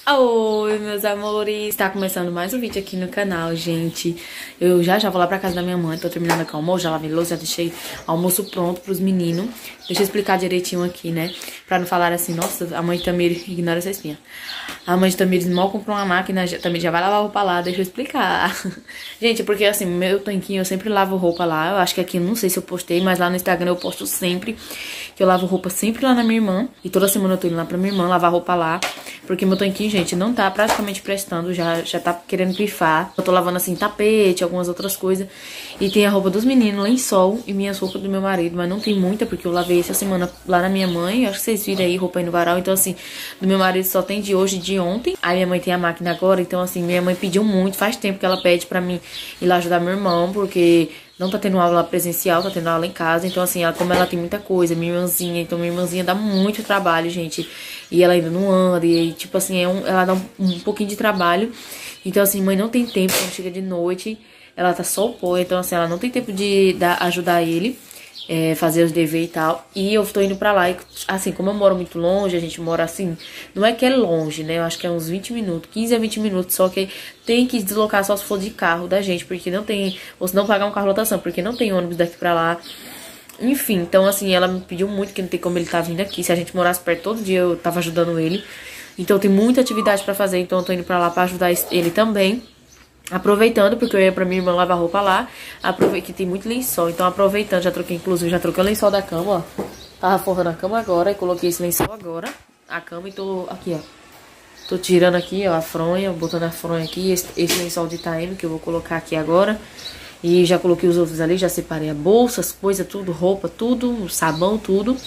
Oi, meus amores! Tá começando mais um vídeo aqui no canal, gente. Eu já vou lá pra casa da minha mãe, tô terminando com o almoço, já lavei louça, já deixei almoço pronto pros meninos. Deixa eu explicar direitinho aqui, né? Pra não falar assim, nossa, a mãe de Tamir ignora essa espinha. A mãe de Tamir mal comprou uma máquina, também já vai lavar roupa lá, deixa eu explicar. Gente, porque assim, meu tanquinho eu sempre lavo roupa lá. Eu acho que aqui, não sei se eu postei, mas lá no Instagram eu posto sempre. Que eu lavo roupa sempre lá na minha irmã. E toda semana eu tô indo lá pra minha irmã lavar roupa lá. Porque meu tanquinho, gente, não tá praticamente prestando, já tá querendo pifar. Eu tô lavando, assim, tapete, algumas outras coisas. E tem a roupa dos meninos, lençol e minhas roupas do meu marido. Mas não tem muita, porque eu lavei essa semana lá na minha mãe. Acho que vocês viram aí, roupa aí no varal. Então, assim, do meu marido só tem de hoje e de ontem. Aí minha mãe tem a máquina agora. Então, assim, minha mãe pediu muito. Faz tempo que ela pede pra mim ir lá ajudar meu irmão, porque não tá tendo aula presencial, tá tendo aula em casa. Então, assim, como ela tem muita coisa, minha irmãzinha. Então, minha irmãzinha dá muito trabalho, gente. E ela ainda não anda. E, tipo assim, ela dá um pouquinho de trabalho. Então, assim, mãe não tem tempo. Quando chega de noite, ela tá só o pó. Então, assim, ela não tem tempo de ajudar ele. Fazer os deveres e tal. E eu tô indo pra lá. E, assim, como eu moro muito longe, a gente mora assim. Não é que é longe, né? Eu acho que é uns 20 minutos, 15 a 20 minutos. Só que tem que deslocar só se for de carro da gente. Porque não tem. Ou se não pagar um carro lotação. Porque não tem ônibus daqui pra lá. Enfim, então assim, ela me pediu muito que não tem como ele tá vindo aqui. Se a gente morasse perto todo dia, eu tava ajudando ele. Então tem muita atividade pra fazer. Então eu tô indo pra lá pra ajudar ele também. Aproveitando, porque eu ia pra minha irmã lavar roupa lá. Aproveitei que tem muito lençol. Então aproveitando, inclusive já troquei o lençol da cama, ó. Tava forrando a cama agora e coloquei esse lençol agora. A cama e tô aqui, ó. Tô tirando aqui, ó, a fronha, botando a fronha aqui. Esse lençol de Taeme que eu vou colocar aqui agora. E já coloquei os outros ali, já separei a bolsa, as coisas, tudo, roupa, tudo, sabão, tudo.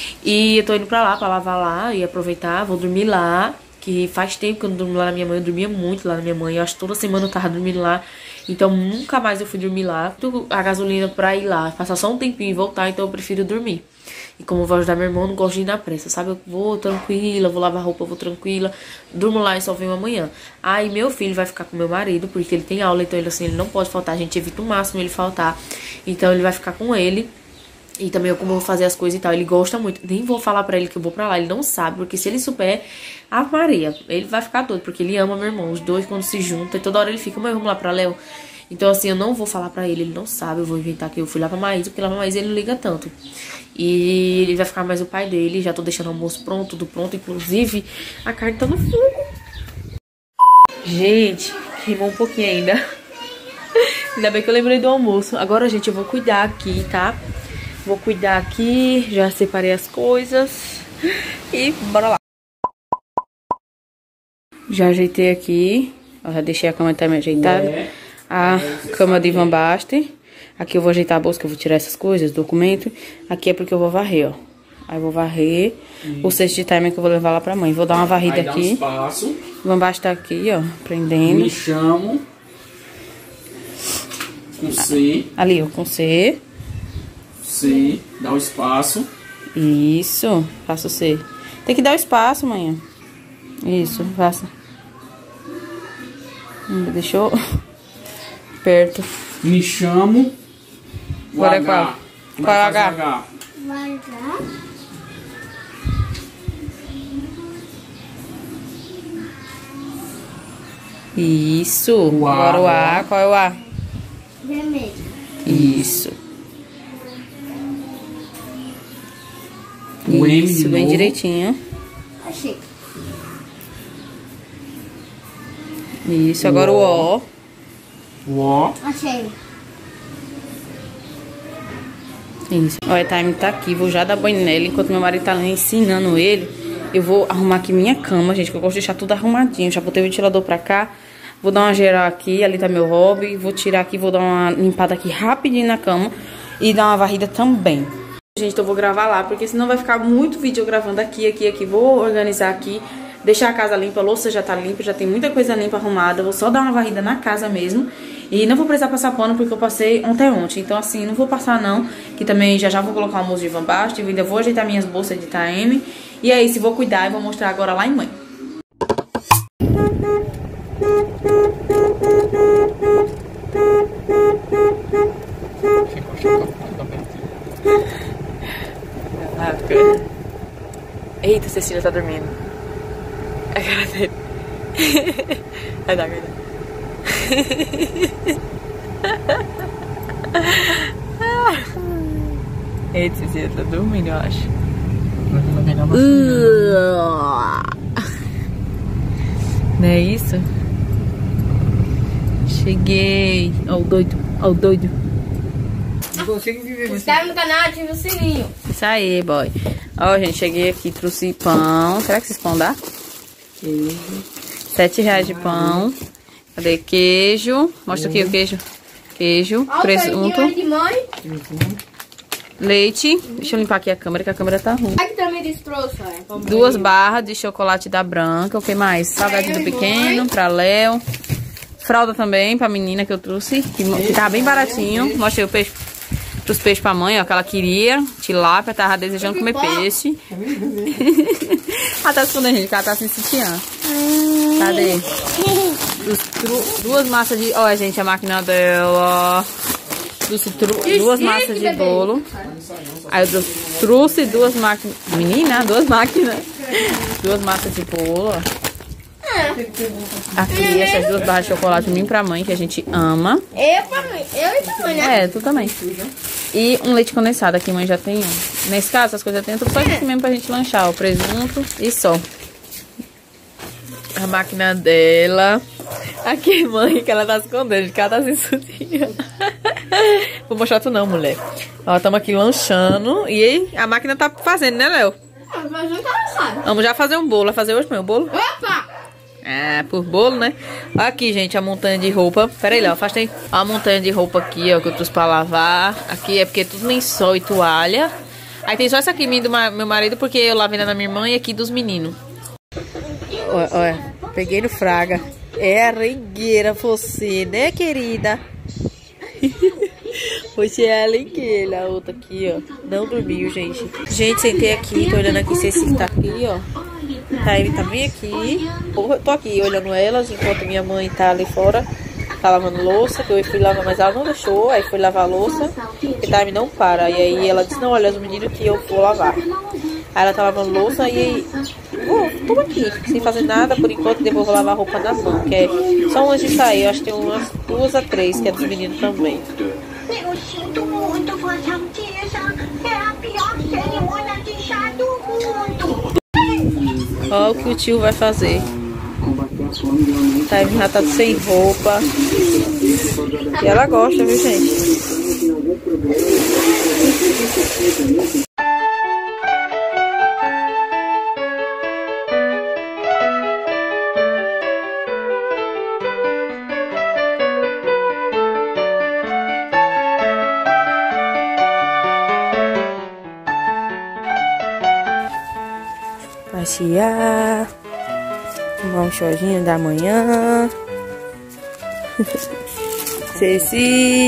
E eu tô indo pra lá, pra lavar lá e aproveitar, vou dormir lá. Que faz tempo que eu não durmo lá na minha mãe, eu dormia muito lá na minha mãe. Eu acho que toda semana eu tava dormindo lá. Então nunca mais eu fui dormir lá. A gasolina pra ir lá, passar só um tempinho e voltar, então eu prefiro dormir. E como eu vou ajudar meu irmão, eu não gosto de ir na pressa, sabe? Eu vou tranquila, vou lavar roupa, vou tranquila. Durmo lá e só venho amanhã. Aí meu filho vai ficar com meu marido, porque ele tem aula, então ele assim, ele não pode faltar. A gente evita o máximo ele faltar. Então ele vai ficar com ele. E também eu como vou fazer as coisas e tal, ele gosta muito. Nem vou falar pra ele que eu vou pra lá, ele não sabe. Porque se ele souber, a Maria, ele vai ficar doido. Porque ele ama meu irmão, os dois quando se juntam. E toda hora ele fica, mãe, vamos lá pra Léo. Então assim, eu não vou falar pra ele não sabe. Eu vou inventar que eu fui lá pra Maísa, porque lá pra Maísa ele não liga tanto. E ele vai ficar mais o pai dele. Já tô deixando o almoço pronto, tudo pronto. Inclusive, a carne tá no fogo. Gente, queimou um pouquinho ainda. Ainda bem que eu lembrei do almoço. Agora, gente, eu vou cuidar aqui, tá? Vou cuidar aqui, já separei as coisas e bora lá. Já ajeitei aqui, ó, já deixei a cama também ajeitada. A cama de Van Basten. Aqui eu vou ajeitar a bolsa, que eu vou tirar essas coisas, documento. Aqui é porque eu vou varrer, ó. Aí eu vou varrer o cesto de timer que eu vou levar lá pra mãe. Vou dar uma varrida aqui. Um espaço. Van Basten tá aqui, ó, prendendo. Me chamo. Com C. Ali, ó, com C. C, dá o espaço. Isso, faça o C. Tem que dar o espaço, manhã. Isso, faça. Deixou perto. Me chamo. Agora é qual? Qual é o H? Isso. Agora o A. Qual é o A? Vermelho. Isso. O M isso, bem direitinho. Achei. Isso, agora o O. O O. Achei. Isso. Olha, a Time tá aqui. Vou já dar banho nele. Enquanto meu marido tá lá ensinando ele, eu vou arrumar aqui minha cama, gente. Que eu gosto de deixar tudo arrumadinho. Já botei o ventilador pra cá. Vou dar uma geral aqui. Ali tá meu hobby. Vou tirar aqui, vou dar uma limpada aqui rapidinho na cama. E dar uma varrida também. Gente, então eu vou gravar lá, porque senão vai ficar muito vídeo eu gravando aqui. Vou organizar aqui, deixar a casa limpa, a louça já tá limpa, já tem muita coisa limpa, arrumada. Vou só dar uma varrida na casa mesmo. E não vou precisar passar pano, porque eu passei ontem. Então assim, não vou passar não, que também já vou colocar o almoço de Van Basten. Ainda vou ajeitar minhas bolsas de Taeme. E é isso, vou cuidar e vou mostrar agora lá em mãe. Eita, Cecília tá dormindo. A cara dele. Vai dar, vai dar. Eita, você tá dormindo, eu acho. Não é isso? Cheguei. Ó o doido, ó o doido. Não consigo viver Se inscreve no canal, ativa o sininho. Isso aí, boy. Ó, gente, cheguei aqui, trouxe pão. Será que vocês pão dá? R$7 de pão. Cadê queijo? Mostra aqui o queijo. Queijo, presunto, de mãe. leite. Deixa eu limpar aqui a câmera, que a câmera tá ruim. Aqui também trouxe, ó. 2 barras de chocolate da Branca. O que mais? Salgadinho do pequeno pra Léo. Fralda também pra menina que eu trouxe, que tava bem baratinho. Mostrei o peixe, os peixes pra mãe, ó, que ela queria. Tilápia, tava desejando comer peixe. Ela tá escondendo, gente, que ela tá sem sutiã. Cadê? 2 massas de... Olha, gente, a máquina dela. 2 massas de bolo. Aí eu trouxe 2 máquinas. Menina, 2 máquinas. 2 massas de bolo, ó. Aqui, essas 2 barras de chocolate pra mim e pra mãe, que a gente ama. Eu e pra mãe, né? É, tu também. E um leite condensado, aqui mãe já tem um. Nesse caso, essas coisas tem tudo só aqui mesmo pra gente lanchar, o presunto e só. A máquina dela. Aqui, mãe, que ela tá escondendo, que ela tá sem sutiã. Vou mostrar tu não, mulher. Ó, estamos aqui lanchando. E aí, a máquina tá fazendo, né, Léo? Vamos já fazer um bolo. Vai fazer hoje, meu bolo? Opa! É, por bolo, né? Aqui, gente, a montanha de roupa. Pera aí, Léo, afastei. Ó, a montanha de roupa aqui, ó, que eu trouxe pra lavar. Aqui é porque é tudo lençol e toalha. Aí tem só essa aqui, minha do meu marido, porque eu lavei na minha irmã e aqui dos meninos. Olha, peguei no Fraga. É a rengueira você, né, querida? Você é a rengueira. A outra aqui, ó. Não dormiu, gente. Gente, sentei aqui, tô olhando aqui se esse tá aqui, ó. Tá, ele tá bem aqui. Tô aqui olhando elas, enquanto minha mãe tá ali fora. Tá lavando louça, que eu fui lavar, mas ela não deixou. Aí fui lavar a louça, e Time não para. E aí ela disse, não, olha os meninos que eu vou lavar. Aí ela tá lavando louça e aí... tô aqui, sem fazer nada por enquanto. Depois vou lavar a roupa na mão, que é só antes de sair. Eu acho que tem umas 2 a 3, que é dos meninos também. Eu sinto muito, Vossa Alteza. É a pior cerimônia de chá do mundo. Olha o que o tio vai fazer. Tá, já tá sem roupa. E ela gosta, viu, gente? Passear, tomar um chozinho da manhã. Ceci.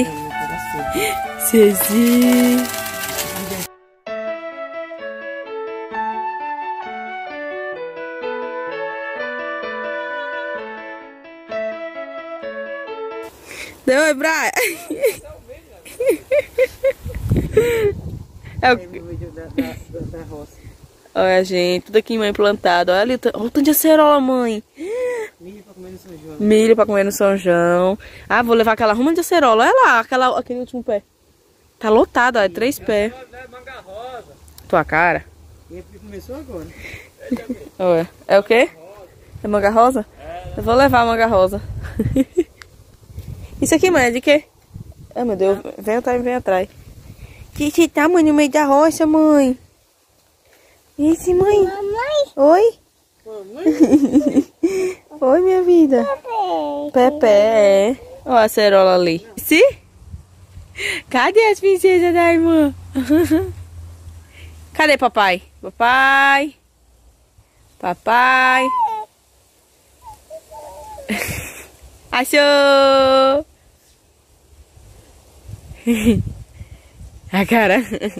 Deu, oi, Brian. É o vídeo da roça. Olha, gente, tudo aqui em mãe plantado. Olha ali, olha o tanto de acerola, mãe. Milho pra comer no São João. Milho pra comer no São João. Ah, vou levar aquela ruma de acerola. Olha lá, aquele último pé. Tá lotado, olha, 3 pés. Manga rosa. Tua cara. E começou agora. Olha, é o quê? É manga rosa? Eu vou levar a manga rosa. Isso aqui, mãe, é de quê? Ah, meu Deus, vem atrás. Você tá, mãe, no meio da roça, mãe? Isso, mãe. Mamãe. Oi? Mamãe? Oi, minha vida. Pepe, é. Olha a acerola ali. Sim? Cadê as princesas da irmã? Cadê papai? Papai. Papai. Achou! A cara.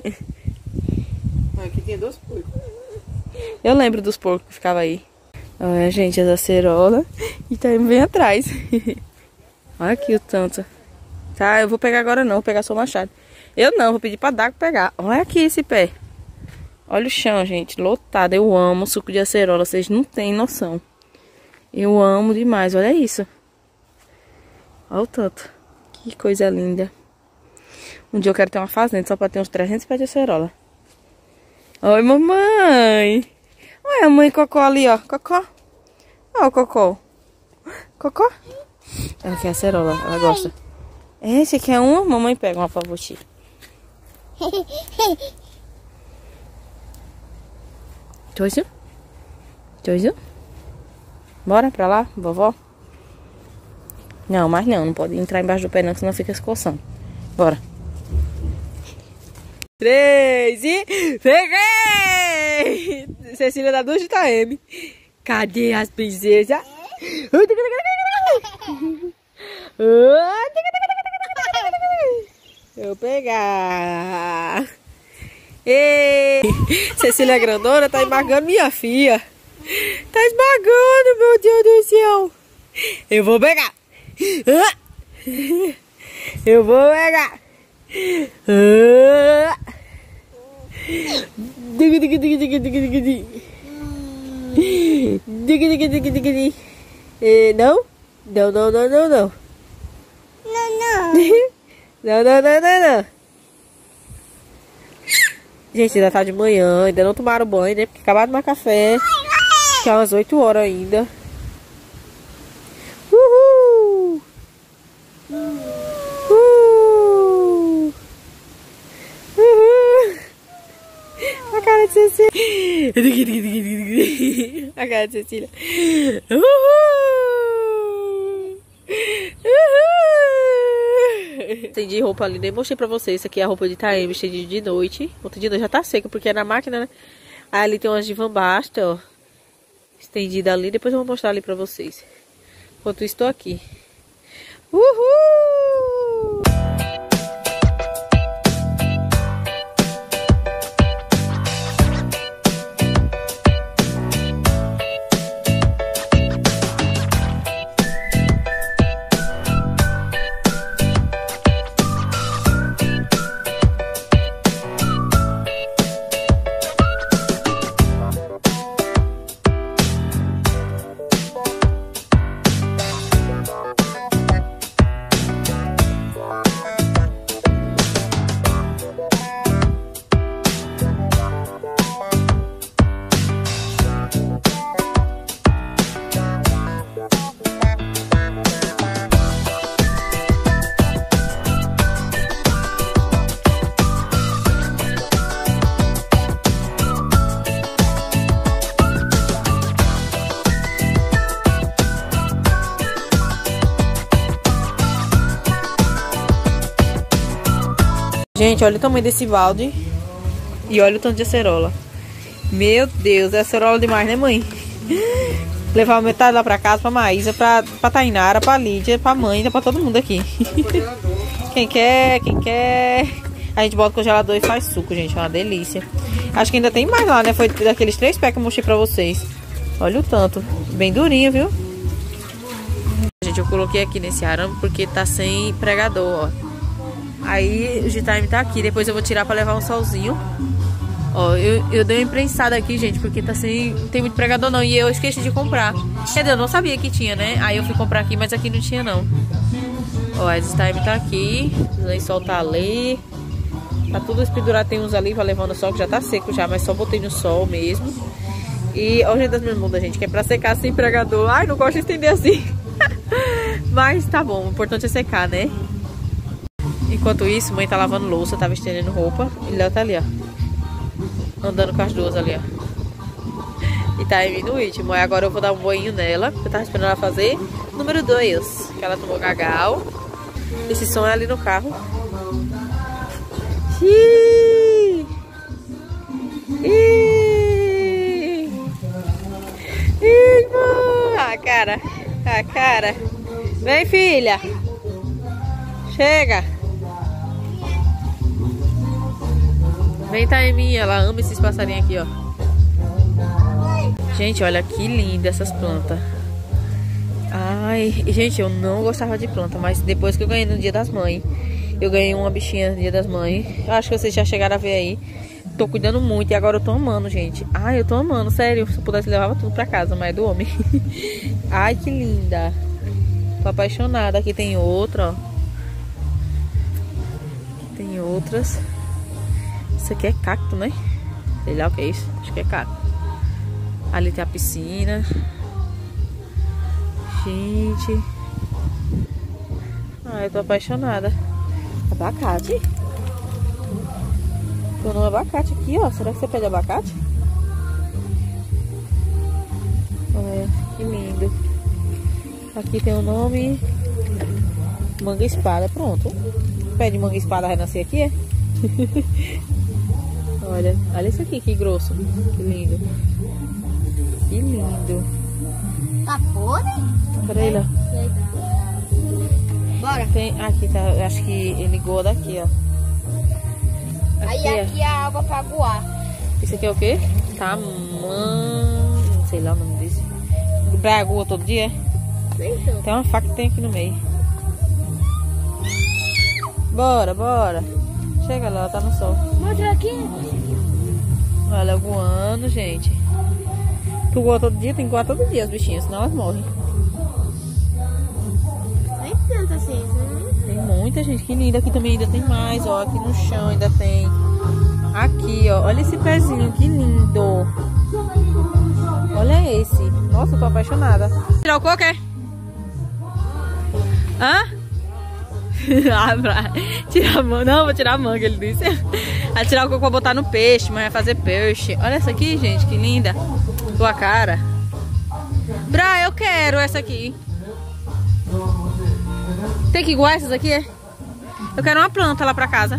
Aqui tem 2 porcos. Eu lembro dos porcos que ficavam aí. Olha, gente, as acerola. E tá indo bem atrás. Olha aqui o tanto. Tá, eu vou pegar agora não, vou pegar só o machado. Eu não, vou pedir pra Dago pegar. Olha aqui esse pé. Olha o chão, gente, lotado. Eu amo suco de acerola, vocês não têm noção. Eu amo demais, olha isso. Olha o tanto. Que coisa linda. Um dia eu quero ter uma fazenda só pra ter uns 300 pés de acerola. Oi, mamãe. Olha a mãe Cocó ali, ó. Cocó. Olha o Cocó. Cocó. Ela quer acerola, ela gosta. Você quer uma? Mamãe pega uma pra você. Toizinho? Toizinho? Bora pra lá, vovó? Não, mas não pode entrar embaixo do pé não, senão fica se coçando. Bora. 3 e... Peguei! Cecília da 2 de Itaeme. Cadê as princesas? Eu pegar. Ei! Cecília grandona tá esmagando minha filha. Tá esmagando, meu Deus do céu. Eu vou pegar. Eu vou pegar. Não? Não, não, não, não, não. Não, não, não, não, não. Gente, ainda tá de manhã, ainda não tomaram banho, né? Porque acabaram de tomar café. Que é umas 8 horas ainda. Uhul! Uhul! Uhul! A cara de Cecília. A cara de Cecília. Uhul! Uhul! Estendi roupa ali, nem mostrei pra vocês. Isso aqui é a roupa de Itaeme, estendi de noite. Ontem de noite já tá seca, porque é na máquina, né? Aí ali tem umas de Van Basten, ó. Estendida ali, depois eu vou mostrar ali pra vocês. Enquanto isso, estou aqui. Uhul! Gente, olha o tamanho desse balde. E olha o tanto de acerola. Meu Deus, é acerola demais, né, mãe? Levar metade lá pra casa, pra Maísa, pra Tainara, pra Lídia, pra mãe, pra todo mundo aqui. Quem quer, quem quer. A gente bota no congelador e faz suco, gente. É uma delícia. Acho que ainda tem mais lá, né? Foi daqueles 3 pés que eu mostrei pra vocês. Olha o tanto. Bem durinho, viu? Gente, eu coloquei aqui nesse arame porque tá sem pregador, ó. Aí o G-Time tá aqui. Depois eu vou tirar pra levar um solzinho. Ó, eu dei uma imprensada aqui, gente, porque tá sem... Não tem muito pregador não. E eu esqueci de comprar. Quer dizer, eu não sabia que tinha, né? Aí eu fui comprar aqui, mas aqui não tinha não. Ó, a G-Time tá aqui. O lençol tá ali. Tá tudo pendurado. Tem uns ali pra levar no sol, que já tá seco já. Mas só botei no sol mesmo. E ó o jeito das minhas mudas, gente. Que é pra secar sem pregador. Ai, não gosto de estender assim. Mas tá bom. O importante é secar, né? Enquanto isso, mãe tá lavando louça, tava estendendo roupa. E Léo tá ali, ó. Andando com as duas ali, ó. E tá aí no ritmo. Aí agora eu vou dar um banho nela. Eu tava esperando ela fazer número 2. Que ela tomou gagal. Esse som é ali no carro. Ih! Ih! Ih, a cara. A cara. Vem, filha. Chega. Vem, Taeminha, ela ama esses passarinhos aqui, ó. Gente, olha que linda essas plantas. Ai, gente, eu não gostava de planta, mas depois que eu ganhei no Dia das Mães, eu ganhei uma bichinha no Dia das Mães. Acho que vocês já chegaram a ver aí. Tô cuidando muito e agora eu tô amando, gente. Ai, eu tô amando, sério. Se eu pudesse, levava tudo pra casa, mas é do homem. Ai, que linda. Tô apaixonada. Aqui tem outra, ó. Aqui tem outras. Isso aqui é cacto, né? Sei lá o que é isso. Acho que é cacto. Ali tem a piscina. Gente. Ai, eu tô apaixonada. Abacate. Tô no abacate aqui, ó. Será que você pede abacate? Olha, que lindo. Aqui tem o nome Manga Espada. Pronto. Pede manga espada renascer aqui, é? Olha isso aqui, que grosso. Que lindo. Que lindo. Tá podre? Peraí lá. Bora. Tem, aqui tá, acho que ele ligou daqui, ó. Aí aqui é a água pra aguar. Isso aqui é o quê? Não sei lá o nome disso. Pra agua todo dia? Tem uma faca que tem aqui no meio. Bora, bora. Chega lá, tá no sol. Mostra aqui. Olha, voando, gente. Tu voa todo dia, tem que voar todo dia as bichinhas, senão elas morrem. Nem tanto assim, né? Tem muita gente, que linda. Aqui também ainda tem mais, ó. Aqui no chão ainda tem. Aqui, ó. Olha esse pezinho, que lindo. Olha esse. Nossa, eu tô apaixonada. Tirar o coco, é? Hã? Tirar a manga. Não, vou tirar a manga, ele disse. Vai tirar o coco pra botar no peixe, mas vai fazer peixe. Olha essa aqui, gente, que linda. Tua cara. Bra, eu quero essa aqui. Tem que igual essas aqui, é? Eu quero uma planta lá pra casa.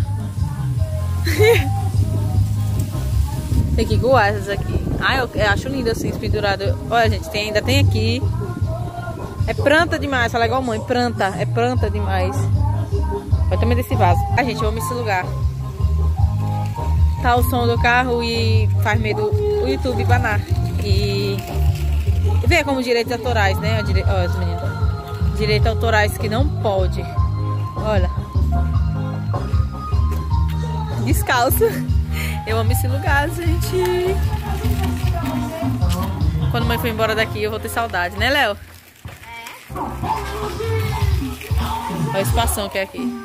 Tem que igual essas aqui. Ah, eu acho lindo assim, pendurado. Olha, gente, ainda tem aqui. É planta demais, fala igual mãe. Planta, é planta demais. Vai também desse vaso. Ah, gente, eu amo esse lugar. Tá o som do carro e faz medo o YouTube banar. E vê como direitos autorais, né? Olha as meninas. Direitos autorais que não pode. Olha. Descalço. Eu amo esse lugar, gente. Quando a mãe for embora daqui, eu vou ter saudade, né, Léo? Olha o espação que é aqui.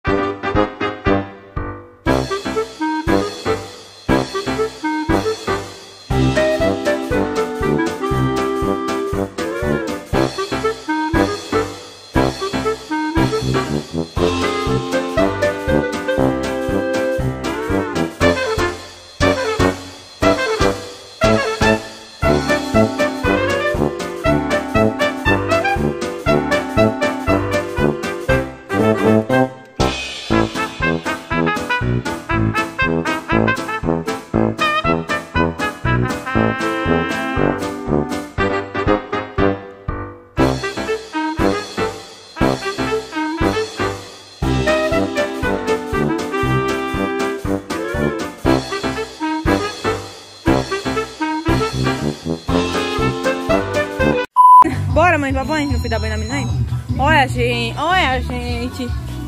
Bora, mãe, pra banho? Não fui dar banho na menina? Olha, gente. Olha, gente.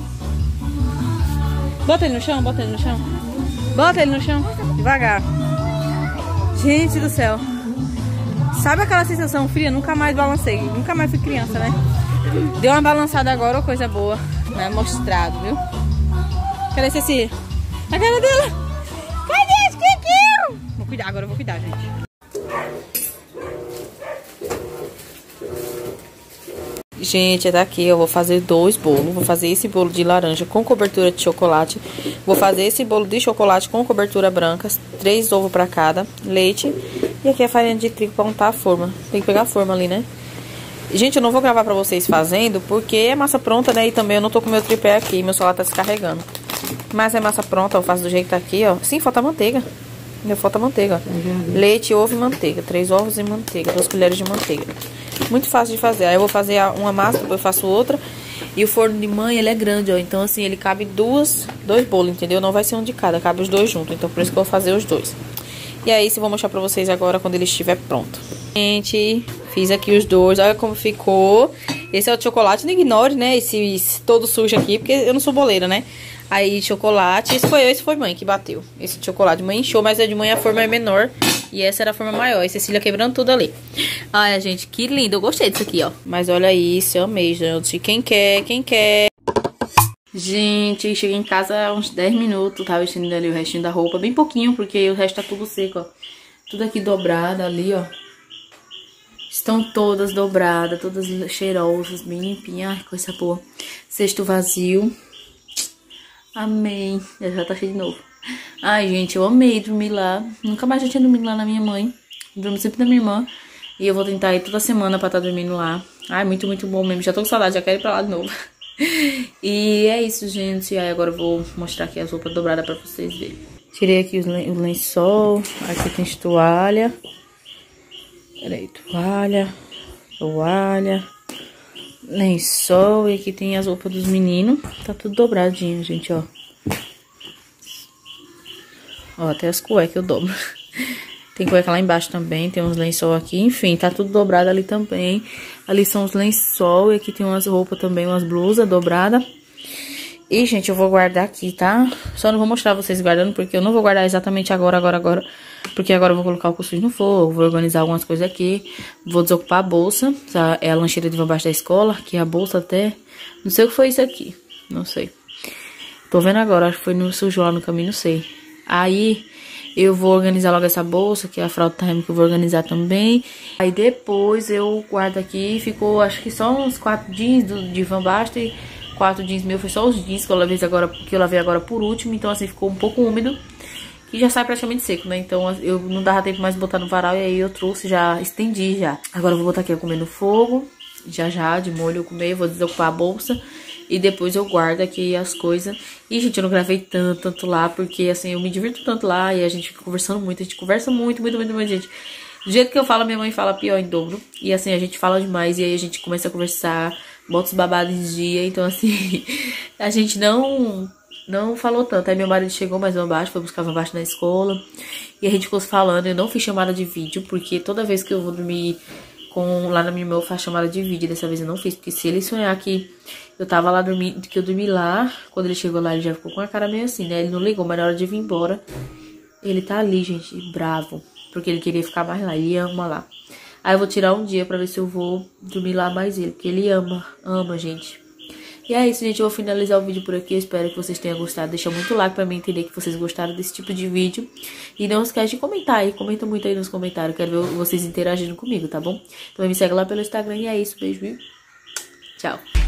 Bota ele no chão, bota ele no chão. Bota ele no chão. Devagar. Gente do céu. Sabe aquela sensação fria? Nunca mais balancei. Nunca mais fui criança, né? Deu uma balançada agora, ó, coisa boa. Né? Mostrado, viu? Cadê esse? A cara dela. Cadê esse Kikiro? Vou cuidar, agora eu vou cuidar, gente. Gente, é daqui, eu vou fazer 2 bolos. Vou fazer esse bolo de laranja com cobertura de chocolate. Vou fazer esse bolo de chocolate com cobertura branca. 3 ovos pra cada, leite. E aqui a farinha de trigo pra untar a forma. Tem que pegar a forma ali, né? Gente, eu não vou gravar pra vocês fazendo, porque é massa pronta, né? E também eu não tô com meu tripé aqui, meu celular tá descarregando. Mas é massa pronta, eu faço do jeito que tá aqui, ó. Sim, falta manteiga. Ainda falta manteiga, ó. Leite, ovo e manteiga. 3 ovos e manteiga, 2 colheres de manteiga. Muito fácil de fazer. Aí eu vou fazer uma massa, depois eu faço outra. E o forno de mãe, ele é grande, ó. Então, assim, ele cabe 2 bolos, entendeu? Não vai ser um de cada, cabe os 2 juntos. Então, por isso que eu vou fazer os 2. E aí, eu vou mostrar pra vocês agora quando ele estiver pronto. Gente, fiz aqui os 2. Olha como ficou. Esse é o de chocolate. Não ignore, né? Esse todo sujo aqui, porque eu não sou boleira, né? Aí, chocolate. Esse foi mãe que bateu. Esse de chocolate. Mãe encheu, mas a de mãe a forma é menor. E essa era a forma maior. E Cecília quebrando tudo ali. Ai, gente, que lindo. Eu gostei disso aqui, ó. Mas olha isso, eu amei, gente. Quem quer, quem quer. Gente, cheguei em casa há uns 10 minutos. Tava vestindo ali o restinho da roupa. Bem pouquinho, porque o resto tá tudo seco, ó. Tudo aqui dobrado ali, ó. Estão todas dobradas, todas cheirosas, bem limpinhas. Ai, coisa boa. Cesto vazio. Amei. Já tá cheio de novo. Ai, gente, eu amei dormir lá. Nunca mais já tinha dormido lá na minha mãe. Durmo sempre na minha irmã. E eu vou tentar ir toda semana pra estar dormindo lá. Ai, muito, muito bom mesmo. Já tô com saudade, já quero ir pra lá de novo. E é isso, gente. Aí agora eu vou mostrar aqui as roupas dobradas pra vocês verem. Tirei aqui o lençol. Aqui tem toalha. Peraí, toalha, lençol. E aqui tem as roupas dos meninos. Tá tudo dobradinho, gente, ó. Ó, até as cuecas eu dobro. Tem cueca lá embaixo também, tem uns lençol aqui. Enfim, tá tudo dobrado ali também. Ali são os lençol e aqui tem umas roupas também, umas blusas dobradas. E, gente, eu vou guardar aqui, tá? Só não vou mostrar vocês guardando, porque eu não vou guardar exatamente agora. Porque agora eu vou colocar o cuscuz no fogo, vou organizar algumas coisas aqui. Vou desocupar a bolsa, tá? É a lancheira de baixo da escola, que é a bolsa até... Não sei o que foi isso aqui, não sei. Tô vendo agora, acho que foi no sujou lá no caminho, não sei. Aí... eu vou organizar logo essa bolsa, que é a fralda térmica que eu vou organizar também. Aí depois eu guardo aqui, ficou acho que só uns 4 jeans de Van Basten e 4 jeans meus, foi só os jeans que eu lavei agora por último. Então assim, ficou um pouco úmido e já sai praticamente seco, né? Então eu não dava tempo mais de botar no varal e aí eu trouxe, já estendi já. Agora eu vou botar aqui a comer no fogo, já de molho eu comer, vou desocupar a bolsa. E depois eu guardo aqui as coisas. E, gente, eu não gravei tanto lá, porque, assim, eu me divirto tanto lá e a gente fica conversando muito. A gente conversa muito, gente. Do jeito que eu falo, minha mãe fala pior em dobro. E, assim, a gente fala demais e aí a gente começa a conversar, bota os babados em dia. Então, assim, a gente não falou tanto. Aí meu marido chegou mais Van Basten, foi buscar Van Basten na escola. E a gente ficou falando. Eu não fiz chamada de vídeo, porque toda vez que eu vou dormir lá na minha irmã eu faço chamada de vídeo. Dessa vez eu não fiz, porque se ele sonhar que eu tava lá dormindo, que eu dormi lá, quando ele chegou lá ele já ficou com a cara meio assim, né? Ele não ligou, mas na hora de vir embora, ele tá ali, gente, bravo, porque ele queria ficar mais lá, ele ama lá. Aí eu vou tirar um dia pra ver se eu vou dormir lá mais ele, porque ele ama, gente. E é isso, gente, eu vou finalizar o vídeo por aqui, eu espero que vocês tenham gostado. Deixa muito like pra mim entender que vocês gostaram desse tipo de vídeo. E não esquece de comentar aí, comenta muito aí nos comentários, quero ver vocês interagindo comigo, tá bom? Então me segue lá pelo Instagram e é isso, beijo e tchau.